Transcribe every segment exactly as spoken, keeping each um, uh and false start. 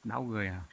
Đau người à.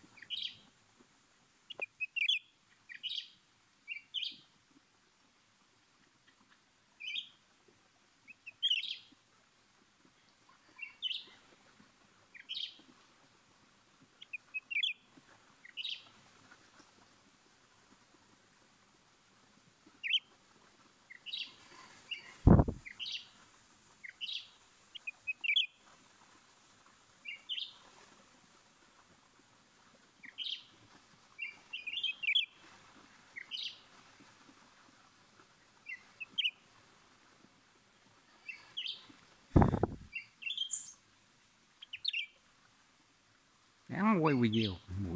Ngắn quay video mũi.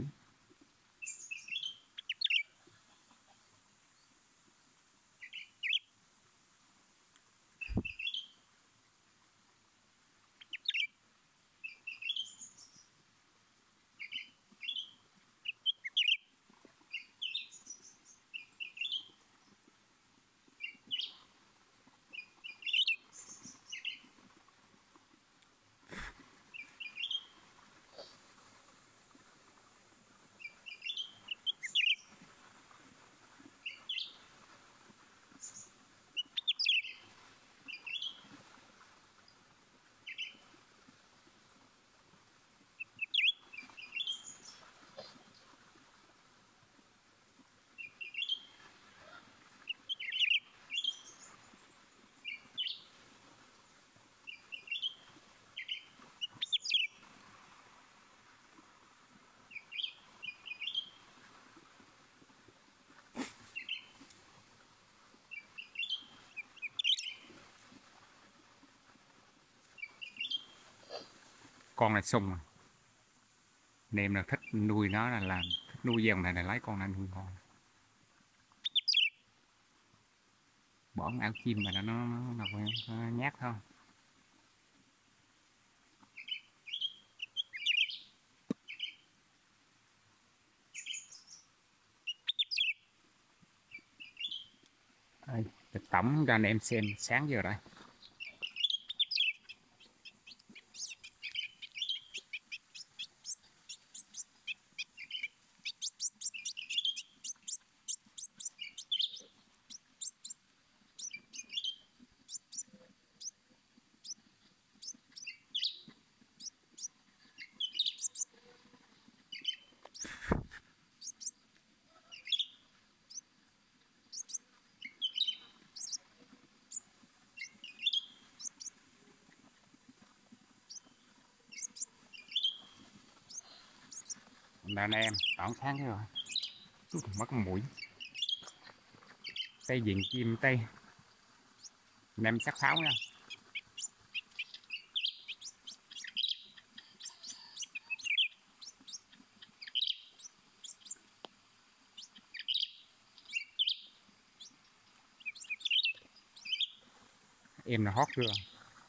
Con này sung à. Anh em là thích nuôi nó là làm thích nuôi dòng này là lấy con này nuôi ngon. Bỏ áo chim mà nó nó, nó, nó nhát thôi. Đây, tổng cho anh em xem sáng giờ đây. Là anh em tỏng sáng rồi. Mất mũi. Tay diện chim tay. Anh em sắc pháo nha. Em là hót chưa.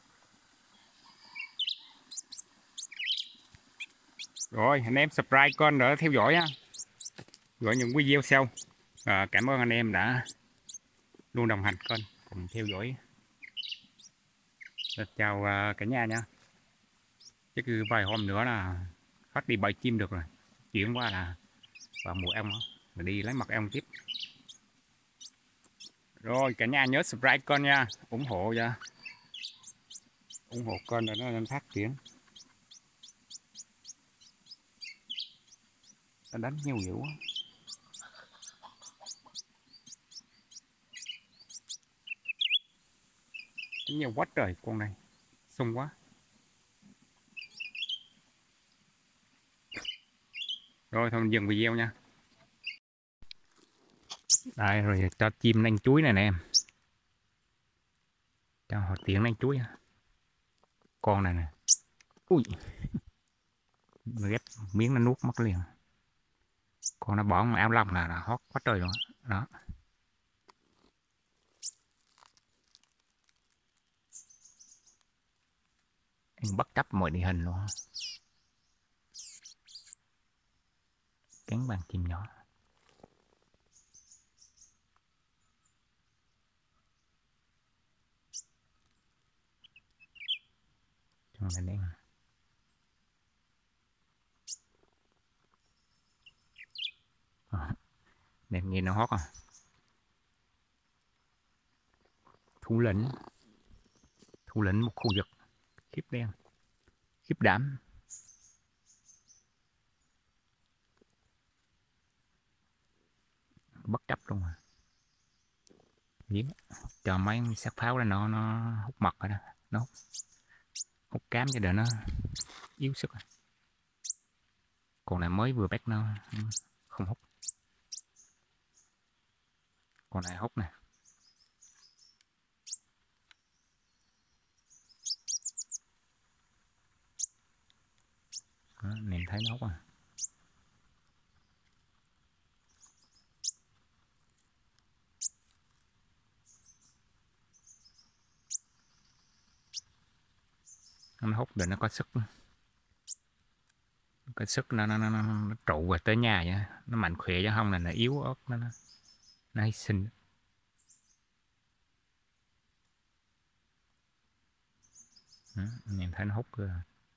Rồi anh em subscribe kênh để theo dõi á, gọi những video sau. À, cảm ơn anh em đã luôn đồng hành kênh cùng theo dõi. Rồi, chào uh, cả nhà nha. Chắc cứ vài hôm nữa là phát đi bẫy chim được rồi, chuyển qua là vào mùa ong rồi đi lấy mật ong tiếp. Rồi cả nhà nhớ subscribe kênh nha, ủng hộ nha, ủng hộ kênh để nó lên phát triển. Nó đánh nhiều dữ quá. Đánh nhiều quá trời, con này sung quá. Rồi thôi mình dừng video nha. Đây rồi cho chim nanh chuối này nè em. Cho họ tiếng nanh chuối. Con này nè. Ui. Ghép miếng nó nuốt mất liền. Con nó bỏ áo lông là, là hót quá trời rồi. Đó. Anh bất chấp mọi địa hình luôn. Cánh bàn chim nhỏ. Trong này đen. Nên nghe nó hót à. Thủ lĩnh. Thủ lĩnh một khu vực. Khiếp đen. Khiếp đảm. Bất chấp luôn à. Giếng. Cho mấy xác pháo ra nó nó hút mật rồi đó. Nó hút, hút cám cho đợi nó yếu sức. Còn này mới vừa bắt nó không hút. Còn này hút nè. Đó, ném thấy nó hút à. Nó hút để nó có sức. Cái sức nó nó, nó, nó, nó trụ về tới nhà vậy. Nó mạnh khỏe chứ không là nó yếu ớt nó nó, nó hy sinh. Ừ, nhìn thấy nó hút cơ.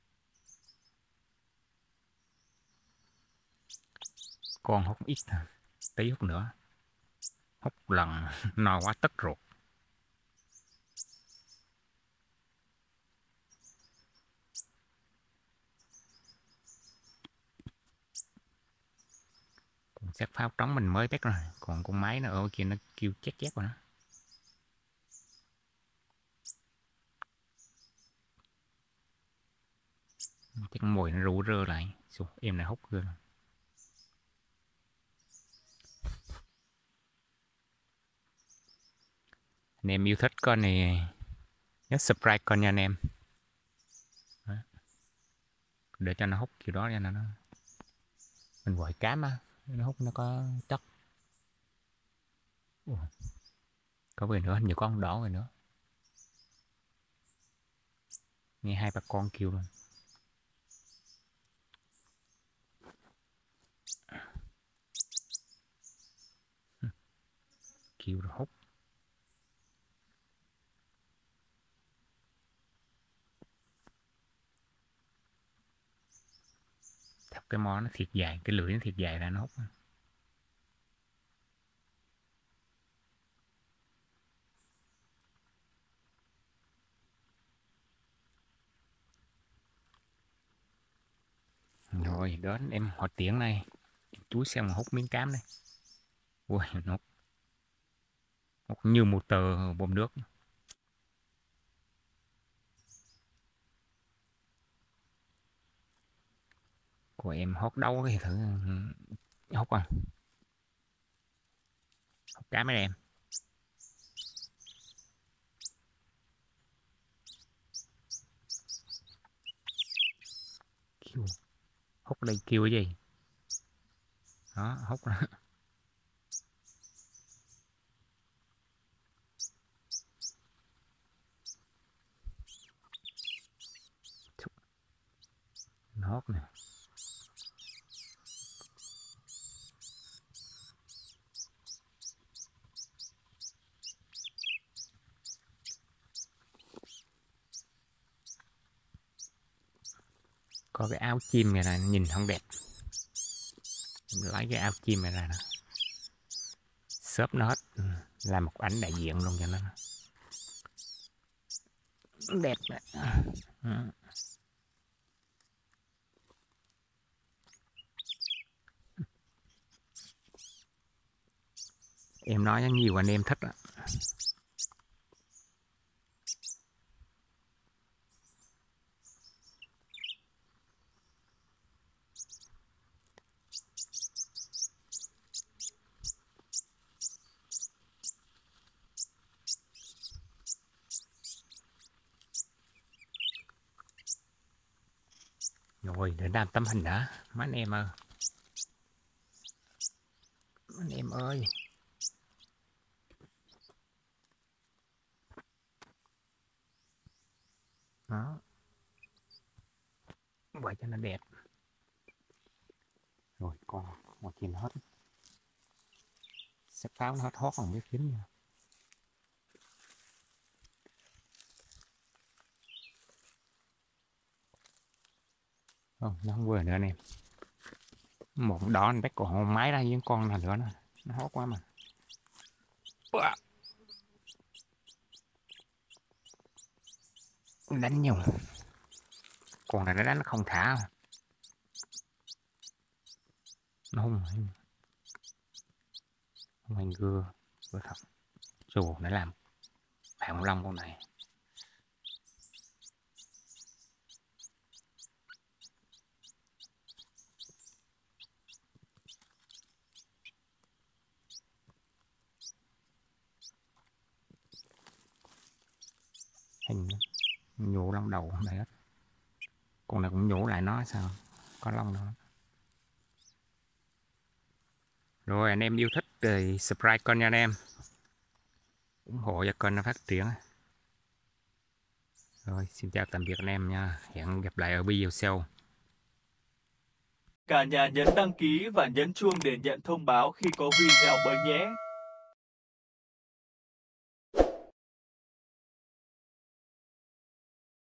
Con hút ít thôi, tí hút nữa. Hút lần no quá tức ruột. Còn xác pháo trống mình mới bắt rồi. Còn con máy nó ở kia nó kêu chét chét rồi đó. Chắc mùi nó ru rơ lại. Xù, em này hút cơ. Anh em yêu thích con này nhớ subscribe con nha anh em. Đó. Để cho nó hút kiểu đó cho nó mình gọi cám á, nó hút nó có chất. Ủa. Có về nữa, hình như con đỏ rồi nữa. Nghe hai ba con kêu luôn. Kêu rồi hút. Thọc cái mó nó thiệt dài, cái lưỡi nó thiệt dài ra nó hút. Rồi đến em hỏi tiếng này. Chú xem mà hút miếng cám đây. Ui, nó hút như một tờ bơm nước. Của em hốt đấu cái thử hút à. Hút cám mấy em. Kêu. Hút đây kêu cái gì? Đó, hút đó. Nó hút nè. Có cái áo chim này là nhìn không đẹp. Lấy cái áo chim này ra nè. Xốp nó hết. Làm một ảnh đại diện luôn cho nó. Đẹp đấy. Ừ. Em nói nhiều anh em thích đó. Rồi để làm tấm hình đã mấy anh em ơi. Mấy anh em ơi. Đó. Vậy cho nó đẹp. Rồi còn một chìm hết. Sắc pháo nó hết hót không biết kính nha. Không, nó không vừa nữa anh em. Một đó anh bắt còn máy ra với con nào nữa nè. Nó hót quá mà. Đánh nhiều. Con này nó đánh nó không thả không? Nó không không hành gưa gưa thật. Dù nó làm Phạm Long con này. Hình nhổ lông đầu này hết. Con này cũng nhổ lại nó sao? Có lông đâu. Rồi anh em yêu thích thì subscribe kênh nha anh em. Ủng hộ cho kênh nó phát triển. Rồi xin chào tạm biệt anh em nha. Hẹn gặp lại ở video sau. Cả nhà nhấn đăng ký và nhấn chuông để nhận thông báo khi có video mới nhé.